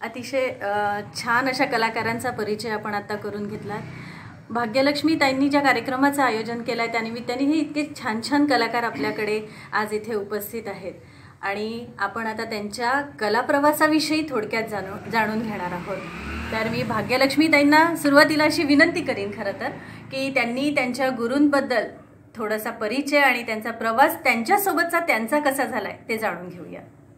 अतिशय छान अशा कलाकारांचा परिचय आपण आता करून घेतला। भाग्यलक्ष्मी ताईंनी ज्या कार्यक्रमाचं आयोजन केलं आहे त्यानिमित्ताने हे इतके छान छान कलाकार आपल्याकडे आज इथे उपस्थित आहेत आणि आपण आता त्यांच्या कलाप्रवासाविषयी थोडक्यात जाणून घेणार आहोत। तर मी भाग्यलक्ष्मी ताईंना सुरुवातीला अशी विनंती करीन खरं तर की त्यांनी त्यांच्या गुरूंबद्दल थोडासा परिचय आणि त्यांचा प्रवास त्यांच्यासोबतचा त्यांचा कसा झालाय ते जाणून घेऊया।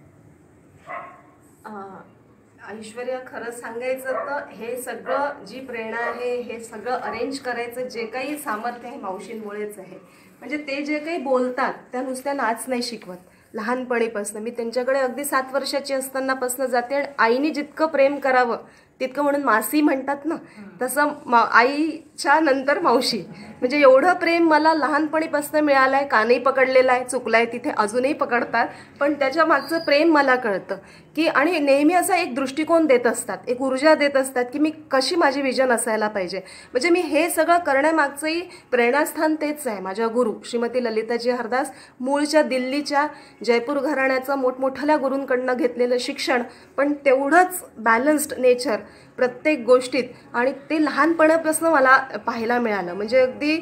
ऐश्वर्या, खरं सांगायचं तर हे सगळं जी प्रेरणा आहे, हे सगळं अरेंज करायचं जे काही सामर्थ्य आहे मावशींमुळेच आहे। म्हणजे ते जे काही बोलतात त्या नुसत्या नाच नाही शिकवत, लहानपणीपासून मी त्यांच्याकडे अगदी 7 वर्षाची असतानापासून जाते आणि आईने जितकं प्रेम करावं तितकं, म्हणून मासी म्हणतात ना, तसं आईच्या नंतर मावशी, म्हणजे एवढं प्रेम मला लहानपणीपासून मिळालं आहे। कानही पकडलेला आहे, चुकलाय तिथे अजूनही पकडतात, पण त्याच्या मागचं प्रेम मला कळतं की, आणि नेहमी असा एक दृष्टिकोन देत असतात, एक ऊर्जा देत असतात की मी कशी माझी विजन असायला पाहिजे। म्हणजे मी हे सगळं करण्यामागचंही प्रेरणास्थान तेच आहे, माझ्या गुरु श्रीमती ललिताजी हरदास, मूळच्या दिल्लीच्या जयपूर घराण्याचं मोठमोठ्या गुरूंकडनं घेतलेलं शिक्षण, पण तेवढंच बॅलन्स्ड नेचर प्रत्येक गोष्टीत, आणि ते लहानपणापासून मला पाहायला मिळालं। म्हणजे अगदी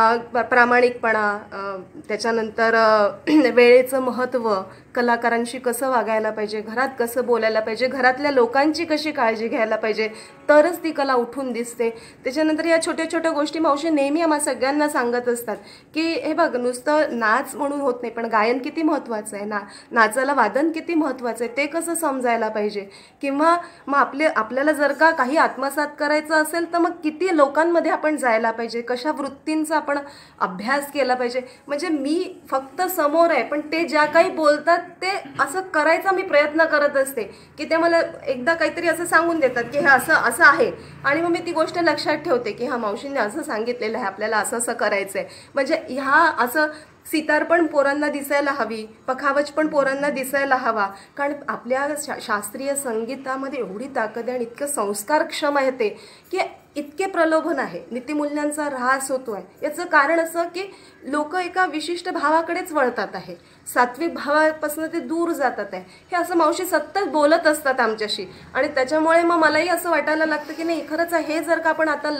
प्रामाणिकपणा, त्याच्यानंतर वेळेचं महत्त्व, कलाकारांशी कसं वागायला पाहिजे, घरात कसं बोलायला पाहिजे, घरातल्या लोकांची कशी काळजी घ्यायला पाहिजे, तरच ती कला उठून दिसते। त्याच्यानंतर या छोट्या छोट्या गोष्टी मावशी नेहमी आम्हा सगळ्यांना सांगत असतात की हे बघ, नुसतं नाच म्हणून होत नाही, पण गायन किती महत्त्वाचं आहे, नाचाला वादन किती महत्त्वाचं आहे ते कसं समजायला पाहिजे, किंवा मग आपल्याला जर का काही आत्मसात करायचं असेल तर मग किती लोकांमध्ये आपण जायला पाहिजे, कशा वृत्तींचा आपण अभ्यास केला पाहिजे। म्हणजे मी फक्त समोर आहे, पण ते ज्या काही बोलतात ते असं करायचा मी प्रयत्न करत असते की ते मला एकदा काहीतरी असं सांगून देतात की हे असं असं आहे, आणि मग मी ती गोष्ट लक्षात ठेवते की हा मावशींनी असं सांगितलेलं आहे, आपल्याला असं असं करायचं आहे। म्हणजे ह्या असं सितार पण पोरांना दिसायला हवी, पखावज पण पोरांना दिसायला हवा, कारण आपल्या शास्त्रीय संगीतामध्ये एवढी ताकद आहे आणि इतकं संस्कारक्षम आहे ते की इतके प्रलोभन आहे, नीतिमूल्यांचा ऱ्हास होतो आहे। याचं कारण असं की लोक एका विशिष्ट भावाकडेच वळतात आहे, सात्विक भावापासून ते दूर जातात आहे, हे असं मावशी सतत बोलत असतात आमच्याशी, आणि त्याच्यामुळे मग मलाही असं वाटायला लागतं की नाही, खरंच हे जर का आपण आता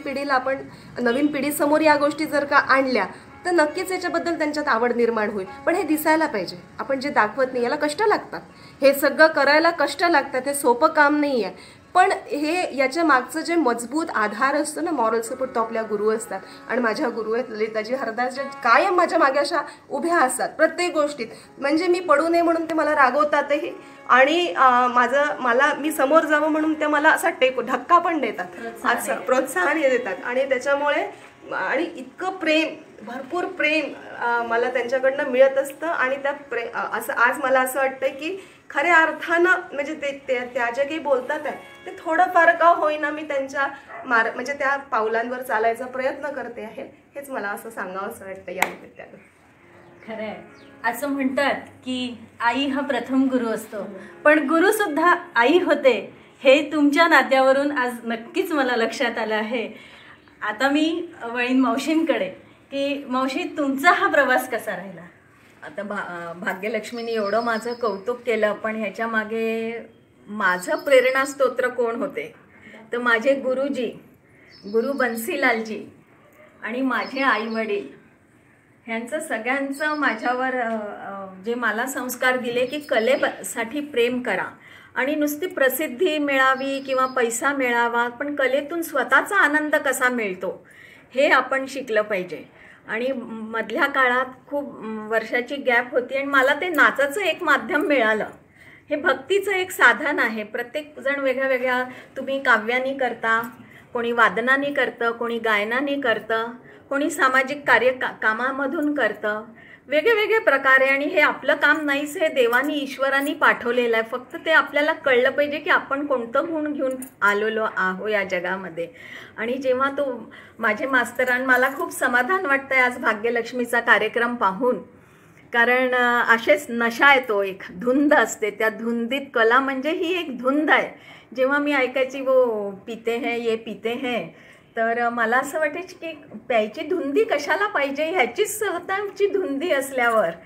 नवीन पिढीसमोर या गोष्टी जर का आणल्या तर नक्कीच याच्याबद्दल त्यांच्यात आवड निर्माण होईल। पण हे दिसायला पाहिजे, आपण जे दाखवत नाही याला कष्ट लागतात, हे सगळं करायला कष्ट लागतात, हे सोपं काम नाही आहे। पण हे याच्या मागचं जे मजबूत आधार असतो ना, मॉरल सपोर्ट, तो आपल्या गुरु असतात, आणि माझ्या गुरु आहेत ललिताजी हरदास, ज्या कायम माझ्या मागे अशा उभ्या असतात प्रत्येक गोष्टीत। म्हणजे मी पडू नये म्हणून ते मला रागवतातही, आणि मी समोर जावं म्हणून ते मला असा धक्का पण देतात, असं प्रोत्साहन देतात, आणि त्याच्यामुळे आणि इतकं प्रेम, भरपूर प्रेम मला त्यांच्याकडनं मिळत असतं। आणि असं आज मला असं वाटतंय की खऱ्या अर्थानं म्हणजे त्या जे काही बोलतात आहे ते थोडंफार का होईना मी त्यांच्या म्हणजे त्या पावलांवर चालायचा प्रयत्न करते आहे, हेच मला असं सांगावं असं वाटतं या निमित्तानं। खरं आहे, असं म्हणतात की आई हा प्रथम गुरु असतो, पण गुरु सुद्धा आई होते, हे तुमच्या नात्यावरून आज नक्कीच मला लक्षात आलं आहे। आता मी वळीन मावशींकडे की मावशी, तुमचा हा प्रवास कसा राहिला? आता भाग्यलक्ष्मीने एवढं माझं कौतुक केलं, पण ह्याच्या मागे माझं प्रेरणास्तोत्र कोण होते तर माझे गुरुजी, गुरु बन्सीलालजी आणि माझे आई वडील, ह्यांचं सगळ्यांचं माझ्यावर जे मला संस्कार दिले की कलेसाठी प्रेम करा, आणि नुसती प्रसिद्धी मिळावी किंवा पैसा मिळावा, पण कलेतून स्वतःचा आनंद कसा मिळतो हे आपण शिकलं पाहिजे। आणि मधल्या काळात खूप वर्षाची गॅप होती आणि मला ते नाचाचं एक माध्यम मिळालं, हे भक्तीचं एक साधन आहे। प्रत्येक जण वेगळ्या वेगळ्या, तुम्ही काव्यानी करता, कोणी वादनानी करतं, कोणी गायनानी करतं, कोणी सामाजिक कामामधून करतं, वेगळे वेगळे प्रकारे, आणि हे आपलं काम नाहीच, हे देवानी ईश्वरानी पाठवलेलं आहे, फक्त ते आपल्याला कळलं पाहिजे की आपण कोणतं गुण घेऊन आलेलो आहो या जगामध्ये। आणि जेव्हा तो माझे मास्तरान, मला खूप समाधान वाटतं आहे आज भाग्यलक्ष्मीचा कार्यक्रम पाहून, कारण असेच नशा येतो, एक धुंद असते, त्या धुंदीत कला म्हणजे ही एक धुंद आहे। जेव्हा मी ऐकायची वो पीते हैं ये पीते हैं, तर मला असं वाटायचं की प्यायची धुंदी कशाला पाहिजे, ह्याचीच स्वतःची धुंदी असल्यावर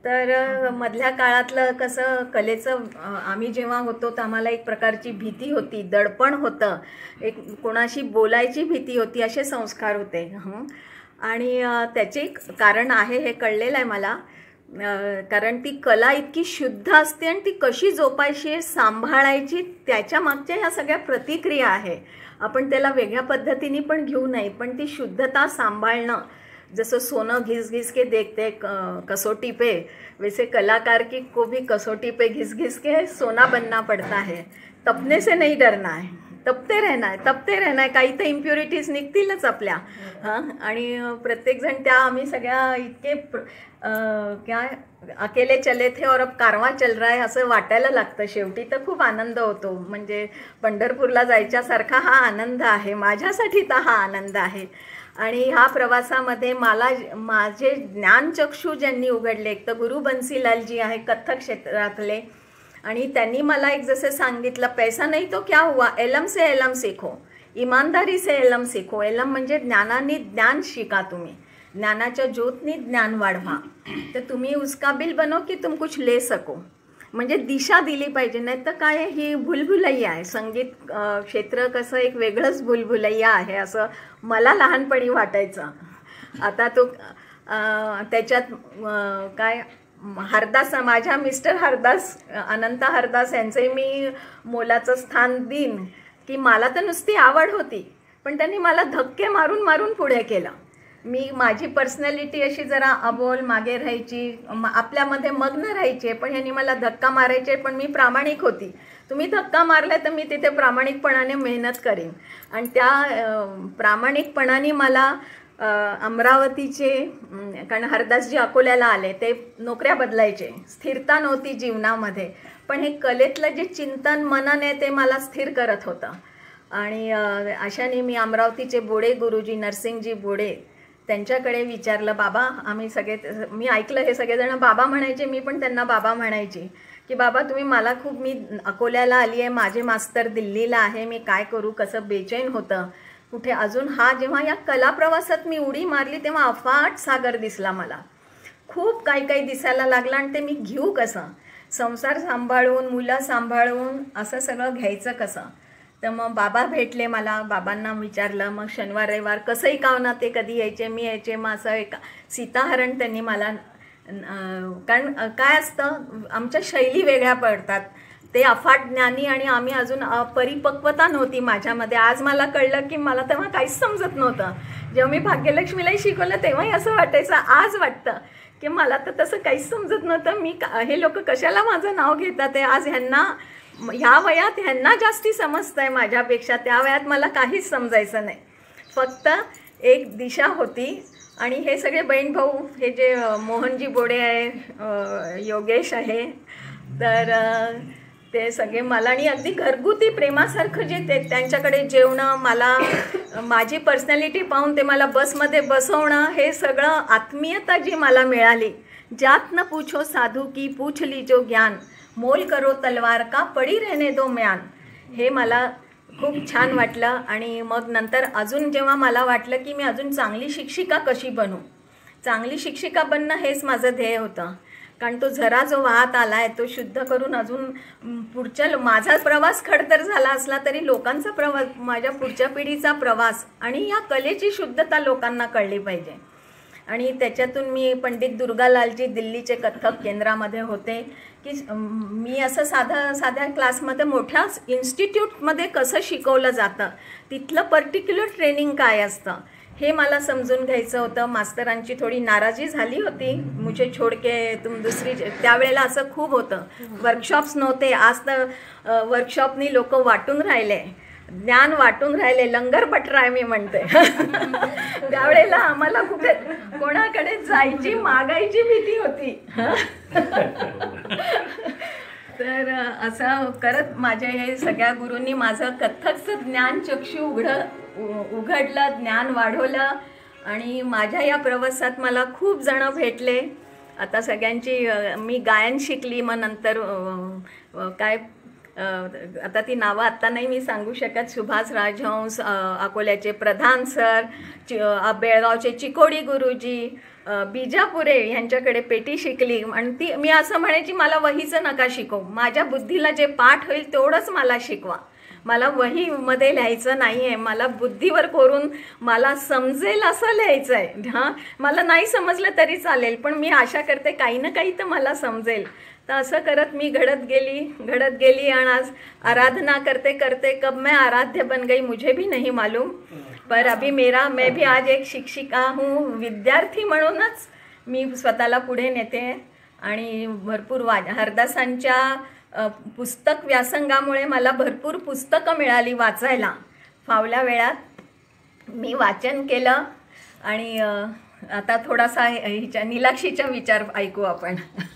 तर मधल्या काळातलं कसं कलेचं आम्ही जेव्हा होतो तर आम्हाला एक प्रकारची भीती होती, दडपण होतं, एक कोणाशी बोलायची भीती होती, असे संस्कार होते. आणि त्याचे कारण आहे हे कळलेलं आहे मला. कारण ती कला इतकी शुद्ध असते आणि ती कशी जोपायची, सांभाळायची, त्याच्या मागच्या ह्या सगळ्या प्रतिक्रिया आहे. आपण त्याला वेगळ्या पद्धतीने पण घेऊ नये, पण ती शुद्धता सांभाळणं, जसं सोनं घिस घिस के देखते कसोटी पे, वैसे कलाकार की को भी कसोटी पे घिस घिस के सोना बनना पड़ता है. तपने से नहीं डरना है, तपते रहना आहे. काही तर इम्प्युरिटीज निघतीलच आपल्या. आणि प्रत्येकजण त्या आम्ही सगळ्या इतके काय अकेले चले थे और अब कारवा चल रहा है असं वाटायला लागतं शेवटी. तर खूप आनंद होतो. म्हणजे पंढरपूरला जायच्यासारखा हा आनंद आहे माझ्यासाठी, तर हा आनंद आहे. आणि ह्या प्रवासामध्ये मला माझे ज्ञानचक्षू ज्यांनी उघडले, एक तर गुरु बन्सीलालजी आहे कथ्थक क्षेत्रातले, आणि त्यांनी मला एक जसं सांगितलं, पैसा नाही तो क्या हुआ, एलम से एलम सीखो, इमानदारी से एलम सीखो. एलम म्हणजे ज्ञानाने ज्ञान शिका, तुम्ही ज्ञानाच्या ज्योतनी ज्ञान वाढवा, तर तुम्ही उसका बिल बनो की तुम कुछ ले सको. म्हणजे दिशा दिली पाहिजे. नाही तर काय, ही भुलभुलैया आहे. संगीत क्षेत्र कसं एक वेगळंच भुलभुलैया आहे असं मला लहानपणी वाटायचं. आता तो त्याच्यात काय हरदास, माझ्या मिस्टर हरदास, अनंत हरदास यांचे मी मोलाचं स्थान देईन की मला तर नुसती आवड होती, पण त्यांनी मला धक्के मारून मारून पुढे केलं. माझी पर्सनॅलिटी अशी जरा अबोल मागे राहायची, आपल्यामध्ये मग्न राहायचे, पण ह्यांनी मला धक्का मारायचे, पण मी प्रामाणिक होती. तुम्ही धक्का मारला तर मी तिथे प्रामाणिकपणाने मेहनत करीन. आणि त्या प्रामाणिकपणाने मला अमरावतीचे, कारण हरदासजी अकोल्याला आले, ते नोकऱ्या बदलायचे, स्थिरता नव्हती जीवनामध्ये, पण हे कलेतलं जे चिंतन मनन आहे ते मला स्थिर करत होतं. आणि अशाने मी अमरावतीचे बोडे गुरुजी, नरसिंगजी बोडे, त्यांच्याकडे विचारलं, बाबा आम्ही सगळे, मी ऐकलं हे सगळेजण बाबा म्हणायचे, मी पण त्यांना बाबा म्हणायची, की बाबा तुम्ही मला खूप, मी अकोल्याला आली आहे, माझे मास्तर दिल्लीला आहे, मी काय करू, कसं बेचैन होतं कुठे अजून. हा जेव्हा या कला प्रवासात मी उडी मारली तेव्हा अफाट सागर दिसला मला, खूप काही काही दिसायला लागलं. आणि ते मी घेऊ कसं, संसार सांभाळून, मुलं सांभाळून असं सगळं घ्यायचं कसं. तर मग बाबा भेटले मला, बाबांना विचारलं, मग शनिवार रविवार कसंही का ना ते कधी यायचे, मी यायचे, मग असं एक सीताहरण त्यांनी मला, कारण काय असतं आमच्या शैली वेगळ्या पडतात, ते अफाट ज्ञानी आणि आम्ही अजून परिपक्वता नव्हती माझ्यामध्ये. आज मला कळलं की मला तेव्हा काहीच समजत नव्हतं. जेव्हा मी भाग्यलक्ष्मीलाही शिकवलं तेव्हाही असं वाटायचं, आज वाटतं की मला तर तसं काहीच समजत नव्हतं. हे लोक कशाला माझं नाव घेतात आहे. आज ह्यांना ह्या वयात ह्यांना जास्ती समजतं आहे माझ्यापेक्षा. त्या वयात मला काहीच समजायचं नाही, फक्त एक दिशा होती. आणि हे सगळे बहीण भाऊ, हे जे मोहनजी बोडे आहे, योगेश आहे, तर ते सगळे मला, आणि अगदी घरगुती प्रेमासारखं जे ते त्यांच्याकडे जेवणं, मला माझी पर्सनॅलिटी पाहून ते मला बसमध्ये बसवणं, हे सगळं आत्मीयता जी मला मिळाली. जात न पूछो साधू की पूछ लीजो ज्ञान, मोल करो तलवार का पडी रहने दो म्यान, हे मला खूप छान वाटलं. आणि मग नंतर अजून जेव्हा मला वाटलं की मी अजून चांगली शिक्षिका कशी बनू, चांगली शिक्षिका बनणं हेच माझं ध्येय होतं. कारण तो झरा जो वाहत आला आहे तो शुद्ध करून अजून पुढच्या, माझा प्रवास खडतर झाला असला तरी लोकांचा प्रवास, माझ्या पुढच्या पिढीचा प्रवास आणि या कलेची शुद्धता लोकांना कळली पाहिजे. आणि त्याच्यातून मी पंडित दुर्गालालजी दिल्लीचे कथ्थक केंद्रामध्ये होते की मी असं साध्या क्लासमध्ये, मोठ्या इन्स्टिट्यूटमध्ये कसं शिकवलं जातं, तिथलं पर्टिक्युलर ट्रेनिंग काय असतं हे मला समजून घ्यायचं होतं. मास्तरांची थोडी नाराजी झाली होती, मुझे छोड़ के तुम दुसरी, त्यावेळेला असं खूप होतं. वर्कशॉप्स नव्हते, आज तर वर्कशॉपनी लोक वाटून राहिले, ज्ञान वाटून राहिले, लंगर बटराय मी म्हणते. त्यावेळेला आम्हाला कुठे कोणाकडे जायची, मागायची भीती होती. तर असं करत माझ्या हे सगळ्या गुरूंनी माझं कथ्थकचं ज्ञान चक्षु उघडलं, ज्ञान वाढवलं. आणि माझ्या या प्रवासात मला खूप जण भेटले. आता सगळ्यांची मी गायन शिकली, मग नंतर काय आता ती नावं आत्ता नाही मी सांगू शकत. सुभाष राजहंस, अकोल्याचे प्रधान सर, बेळगावचे चिकोडी गुरुजी, बिजापुरे यांच्याकडे पेटी शिकली आणि ती मी असं म्हणायची, मला वहीचं नका शिकव, माझ्या बुद्धीला जे पाठ होईल तेवढंच मला शिकवा, मला वहीमध्ये लिहायचं नाही आहे, मला बुद्धीवर करून मला समजेल असं लिहायचं आहे. हां, मला नाही समजलं तरी चालेल, पण मी आशा करते काही ना काही तर मला समजेल. तर असं करत मी घडत गेली आणि आज आराधना करते करते कब मैं आराध्य बन गई मुझे भी नहीं मालूम. पर अभी मैं भी आज एक शिक्षिका हूँ, विद्यार्थी म्हणूनच मी स्वतःला पुढे नेते आणि भरपूर हरदासांच्या पुस्तक व्यासंगामुळे मला भरपूर पुस्तकं मिळाली वाचायला. फावल्या वेळात मी वाचन केलं आणि आता थोडासा नीलाक्षीचा विचार ऐकू आपण.